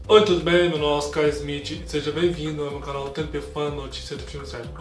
Oi, tudo bem? Meu nome é Oscar Smith. Seja bem-vindo ao meu canal TNP Fan Notícia do Filme Sério.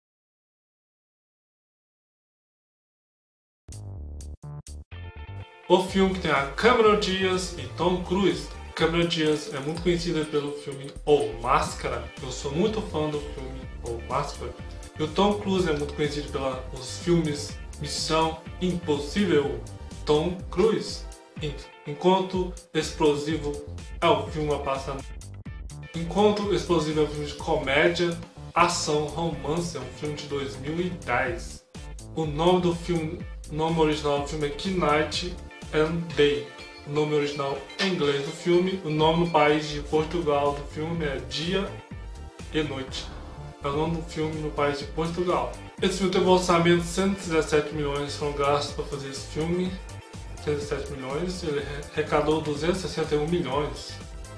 O filme que tem a Cameron Diaz e Tom Cruise. Cameron Diaz é muito conhecida pelo filme O Máscara. Eu sou muito fã do filme O Máscara. E o Tom Cruise é muito conhecido pelos filmes Missão Impossível. Tom Cruise. Enquanto Explosivo é o filme a passar. Enquanto Explosivo é um filme de comédia, ação, romance, é um filme de 2010. O nome do filme, o nome original do filme é Night and Day. O nome original em inglês do filme, o nome no país de Portugal do filme é Dia e Noite. É o nome do filme no país de Portugal. Esse filme teve um orçamento de 117 milhões, foram gastos para fazer esse filme. 117 milhões, ele arrecadou 261 milhões.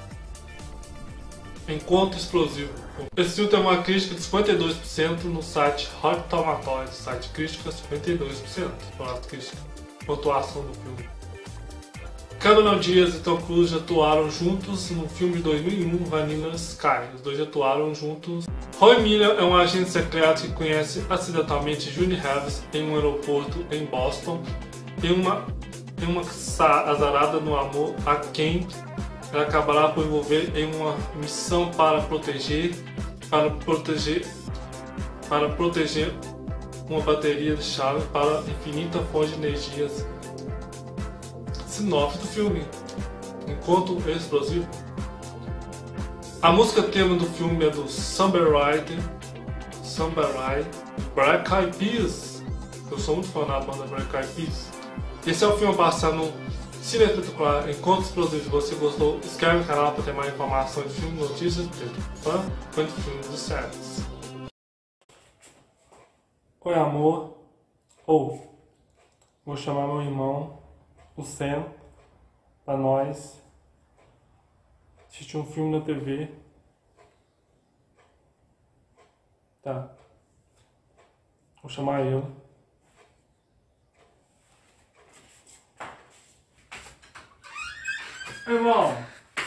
Enquanto Explosivo. Esse filme tem uma crítica de 52% no site Rotten Tomatoes, site crítica 52%, para a crítica, pontuação do filme. Cameron Diaz e Tom Cruise atuaram juntos no filme de 2001, Vanilla Sky. Os dois atuaram juntos. Roy Miller é um agente secreto que conhece acidentalmente June Harris em um aeroporto em Boston. Tem uma azarada no amor a quem ela acabará por envolver em uma missão para proteger uma bateria de chave para infinita fonte de energias. Sinopse do filme. Enquanto Explosivo. A música tema do filme é do Somebody, Black Eyed Peas. Eu sou muito fã da banda Black Eyed Peas. Esse é o filme a passar no Cine Espetacular. Enquanto Explosivo, se você gostou, inscreve no canal para ter mais informação de filmes, notícias, fã, quanto filmes e séries. Oi, amor. Vou chamar meu irmão, o Sam, para nós assistir um filme na TV. Tá. Vou chamar ele. Irmão!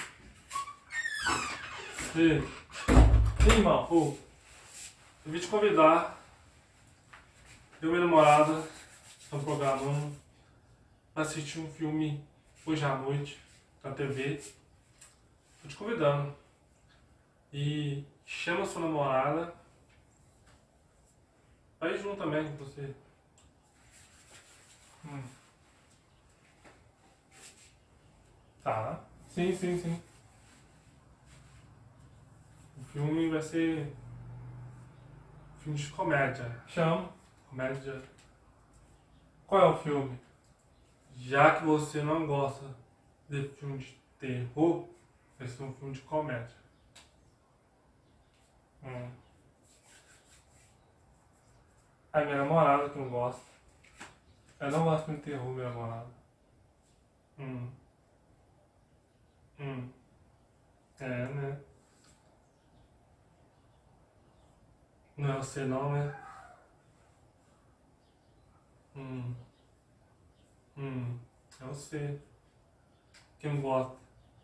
Sim, irmão, eu vim te convidar. Eu e minha namorada estamos programando para assistir um filme hoje à noite na TV. Tô te convidando. E chama sua namorada para ir junto também com você. Tá. Sim. O filme vai ser filme de comédia. Chama. Comédia. Qual é o filme? Já que você não gosta de filme de terror, vai ser um filme de comédia. A minha namorada que não gosta. Eu não gosto de terror, minha namorada. É, né? Não é você não, né? É você que não gosta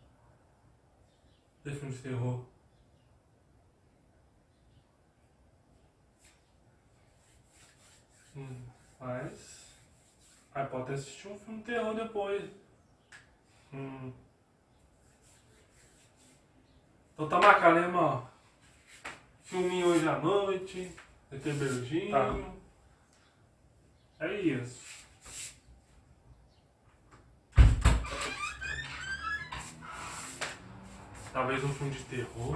de filme de terror. Mas pode assistir um filme de terror depois. Então tá marcado, né, irmão? Filminho hoje à noite, vai ter beijinho. Tá. É isso. Talvez um filme de terror.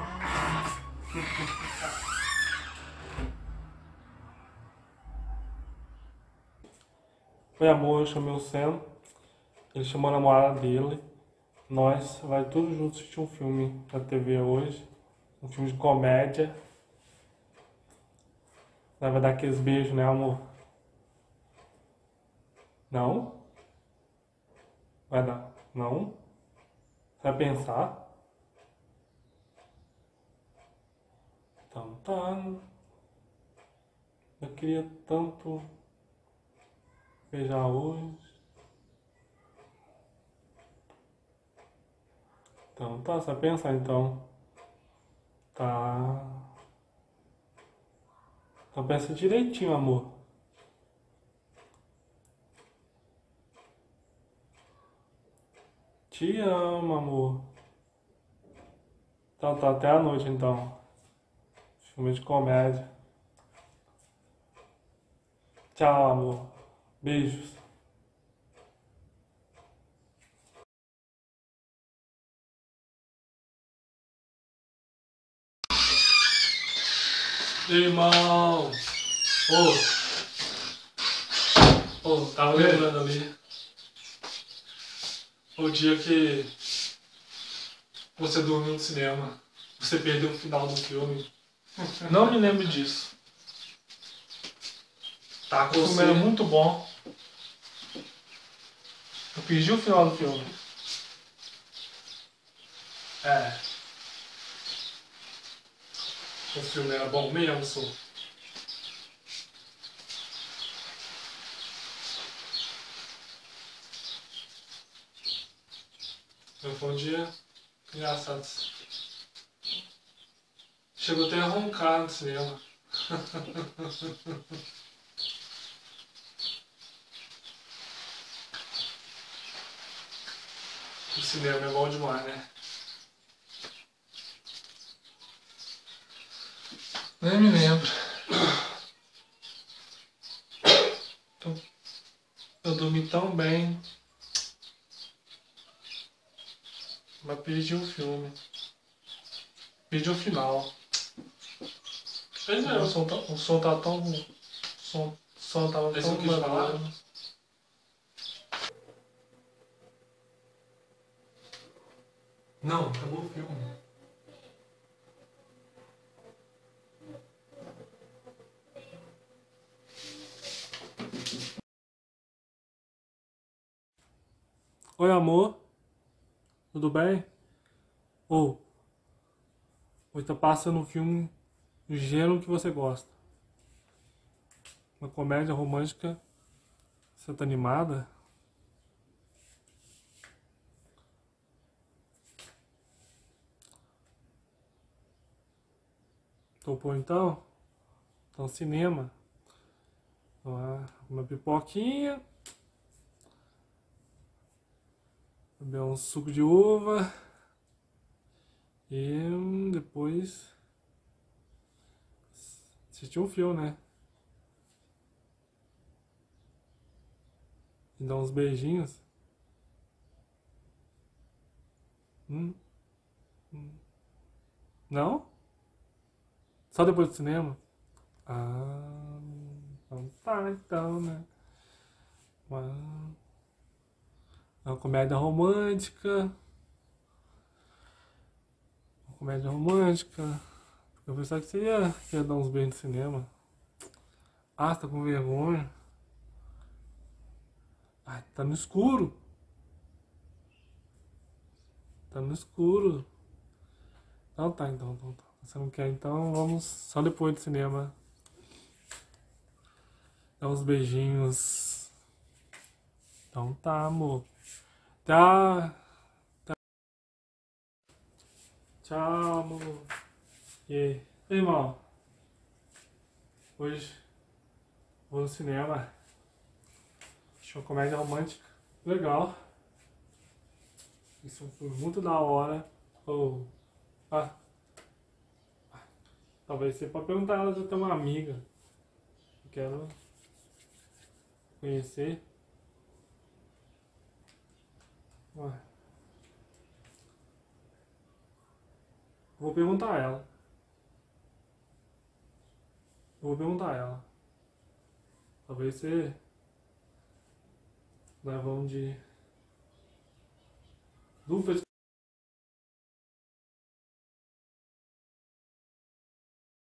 Foi amor, eu chamei o Sam. Ele chamou a namorada dele. Nós vai todos juntos assistir um filme na TV hoje. Um filme de comédia. Vai dar aqueles beijos, né, amor? Não? Vai dar? Não? Você vai pensar? Então tá. Eu queria tanto beijar hoje. Então tá, você vai pensar então. Tá. Então pensa direitinho, amor. Te amo, amor. Então tá, até a noite então. Filme de comédia. Tchau, amor. Beijos. Irmão! Tava lembrando ali o dia que você dormiu no cinema. Você perdeu o final do filme. Não me lembro disso. Tá, o filme era muito bom. Eu perdi o final do filme. É. O filme era bom mesmo, sou. Foi um dia engraçado. Chegou até a roncar no cinema. O cinema é bom demais, né? Nem me lembro. Eu dormi tão bem. Mas perdi o filme. Perdi o final. Pois é. O som tá tão... O som tava tão barulho. Não, acabou o filme. Oi, amor. Tudo bem? Hoje tá passando um filme do gênero que você gosta. Uma comédia romântica. Você tá animada? Topou então? Então cinema. Uma pipoquinha. Beber um suco de uva. E depois assistir um filme, né? E dar uns beijinhos. Não? Só depois do cinema? Ah, então tá, então, né? Uma comédia romântica. Uma comédia romântica. Eu pensava que você ia dar uns beijos no cinema. Ah, você tá com vergonha? Ai, tá no escuro. Tá no escuro. Então tá, então. Você não quer, então vamos só depois do cinema. Dar uns beijinhos. Então tá, amor. Tá. Tchau, amor. E aí? Ei, irmão. Hoje vou no cinema. Achei uma comédia romântica. Legal. Isso foi muito da hora. Talvez você pode perguntar ela se eu tenho uma amiga. Eu quero conhecer. Vou perguntar a ela. Talvez você leva um de dupla